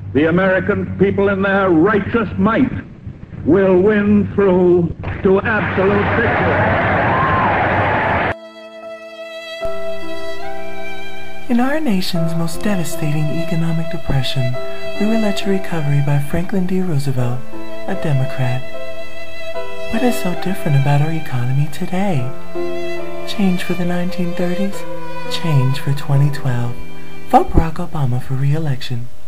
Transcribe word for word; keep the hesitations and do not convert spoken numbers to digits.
the American people in their righteous might will win through to absolute victory. In our nation's most devastating economic depression, we were led to recovery by Franklin D. Roosevelt, a Democrat. What is so different about our economy today? Change for the nineteen thirties, change for twenty twelve. Vote Barack Obama for re-election.